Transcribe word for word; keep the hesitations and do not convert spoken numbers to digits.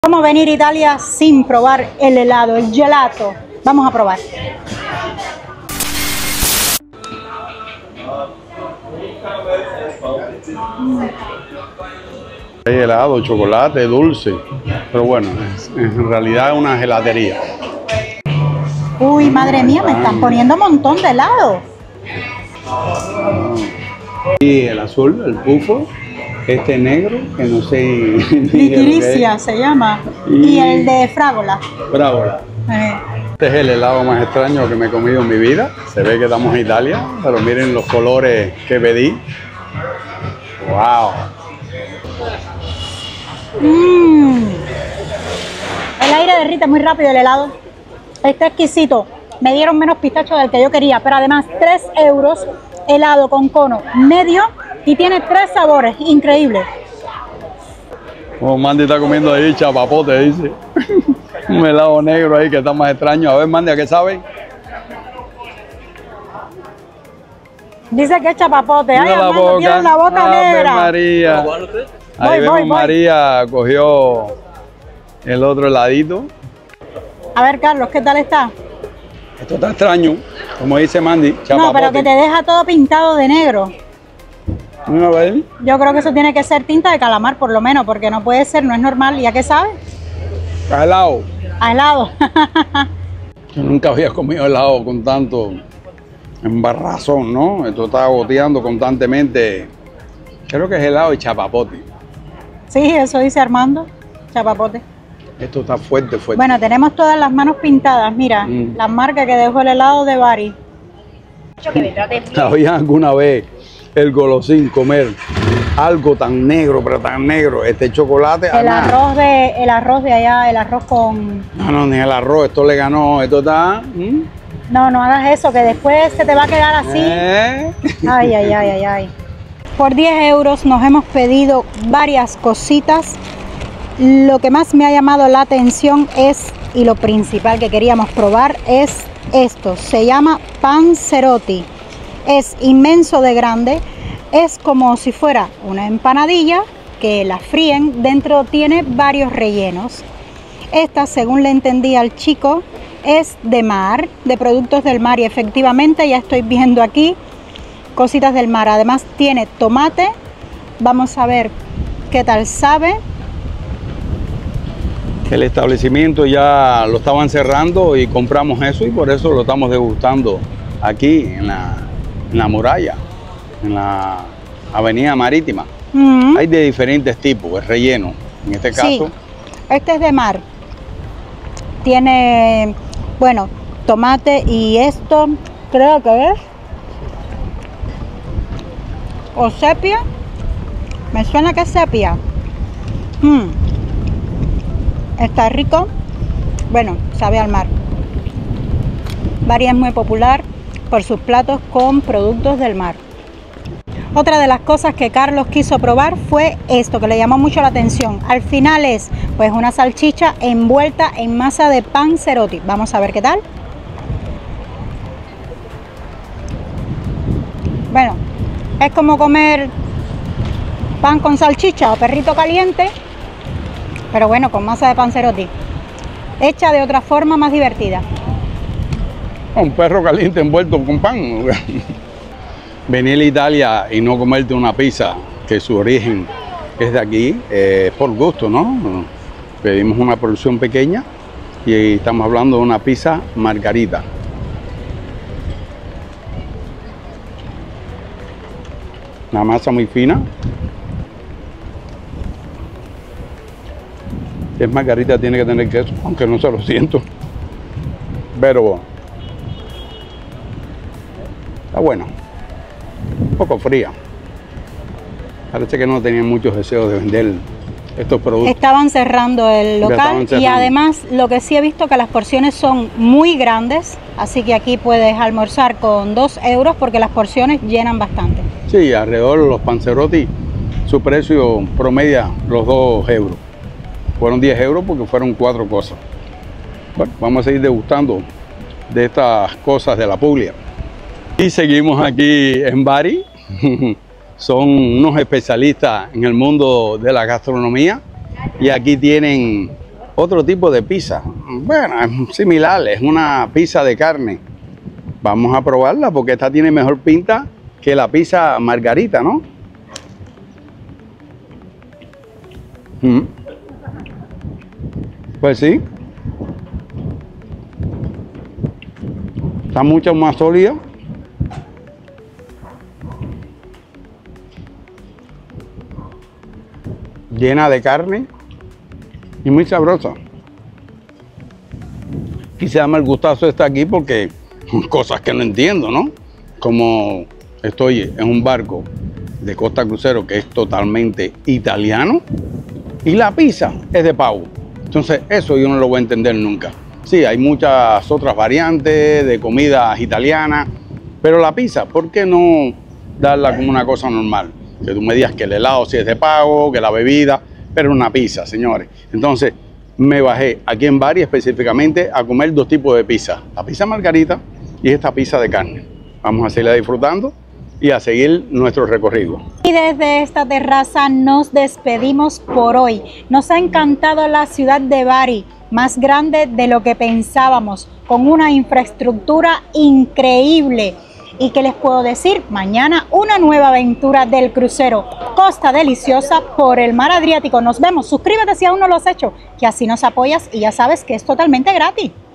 ¿Cómo venir a Italia sin probar el helado, el gelato? Vamos a probar. Hay helado, chocolate, dulce, pero bueno, es, en realidad es una gelatería. Uy, madre mía, me están poniendo un montón de helado. Y el azul, el pufo, este negro, que no sé... Litiricia se llama. Y, y el de frágola. Frágola. Eh. Este es el helado más extraño que me he comido en mi vida. Se ve que estamos en Italia, pero miren los colores que pedí. ¡Wow! Mmm. El aire derrite muy rápido el helado. Está exquisito. Me dieron menos pistacho del que yo quería, pero además tres euros, helado con cono medio y tiene tres sabores. Increíble. Oh, Mandy está comiendo ahí chapapote, dice. Un helado negro ahí que está más extraño. A ver, Mandy, ¿a qué sabe? Dice que es chapapote. Ay, Mira la Armando, boca. tiene la boca Ave negra. María. Ahí Voy, vemos voy, voy. María cogió el otro heladito. A ver, Carlos, ¿qué tal está? Esto está extraño, como dice Mandy, chapapote. No, pero que te deja todo pintado de negro. A ver. Yo creo que eso tiene que ser tinta de calamar, por lo menos, porque no puede ser, no es normal. ¿Y a qué sabe? A helado. A helado. Yo nunca había comido helado con tanto embarrazón, ¿no? Esto está goteando constantemente. Creo que es helado de chapapote. Sí, eso dice Armando, chapapote. Esto está fuerte, fuerte. Bueno, tenemos todas las manos pintadas, mira, Mm. las marcas que dejó el helado de Bari. ¿Había alguna vez el golosín comer algo tan negro, pero tan negro? Este chocolate. El ah, arroz de el arroz de allá, el arroz con... No, no, ni el arroz, esto le ganó, esto está... ¿Mm? No, no hagas eso, que después se te va a quedar así. ¿Eh? Ay, ay, ay, ay, ay. Por diez euros nos hemos pedido varias cositas. Lo que más me ha llamado la atención es, y lo principal que queríamos probar, es esto. Se llama Panzerotti. Es inmenso de grande. Es como si fuera una empanadilla que la fríen. Dentro tiene varios rellenos. Esta, según le entendí al chico, es de mar, de productos del mar. Y efectivamente ya estoy viendo aquí cositas del mar. Además tiene tomate. Vamos a ver qué tal sabe. El establecimiento ya lo estaban cerrando y compramos eso y por eso lo estamos degustando aquí en la, en la muralla, en la avenida marítima. Mm. Hay de diferentes tipos, es relleno. En este caso, Sí, este es de mar. Tiene, bueno, tomate y esto, creo que es o sepia. Me suena que es sepia. Mm. Está rico. Bueno, sabe al mar. Bari es muy popular por sus platos con productos del mar. Otra de las cosas que Carlos quiso probar fue esto, que le llamó mucho la atención. Al final es pues una salchicha envuelta en masa de panzerotti. Vamos a ver qué tal. Bueno, es como comer pan con salchicha o perrito caliente, pero bueno, con masa de panzerotti. Hecha de otra forma más divertida. un perro caliente envuelto con pan. Venir a Italia y no comerte una pizza que su origen es de aquí, eh, por gusto, ¿no? Pedimos una porción pequeña y estamos hablando de una pizza margarita. Una masa muy fina. Si es margarita tiene que tener queso, aunque no se lo siento. Pero está bueno. Un poco fría. Parece que no tenían muchos deseos de vender estos productos. Estaban cerrando el local cerrando. Y además lo que sí he visto que las porciones son muy grandes, así que aquí puedes almorzar con dos euros porque las porciones llenan bastante. Sí, alrededor de los panzerotti, su precio promedia los dos euros. Fueron diez euros porque fueron cuatro cosas. Bueno, vamos a seguir degustando de estas cosas de la Puglia. Y seguimos aquí en Bari. Son unos especialistas en el mundo de la gastronomía y aquí tienen otro tipo de pizza. Bueno, es similar, es una pizza de carne. Vamos a probarla porque esta tiene mejor pinta que la pizza margarita, ¿no? Mm. Pues sí. Está mucho más sólida. Llena de carne y muy sabrosa. Quizá el gustazo está aquí porque cosas que no entiendo, ¿no? Como estoy en un barco de Costa Crucero que es totalmente italiano y la pizza es de pavo. Entonces eso yo no lo voy a entender nunca. Sí, hay muchas otras variantes de comidas italianas, pero la pizza, ¿por qué no darla como una cosa normal? Que tú me digas que el helado sí es de pavo, que la bebida, pero una pizza, señores. Entonces me bajé aquí en Bari específicamente a comer dos tipos de pizza. La pizza margarita y esta pizza de carne. Vamos a seguirla disfrutando y a seguir nuestro recorrido. Y desde esta terraza nos despedimos por hoy. Nos ha encantado la ciudad de Bari, más grande de lo que pensábamos, con una infraestructura increíble. ¿Y qué les puedo decir? Mañana una nueva aventura del crucero Costa Deliciosa por el mar Adriático. Nos vemos. Suscríbete si aún no lo has hecho, que así nos apoyas y ya sabes que es totalmente gratis.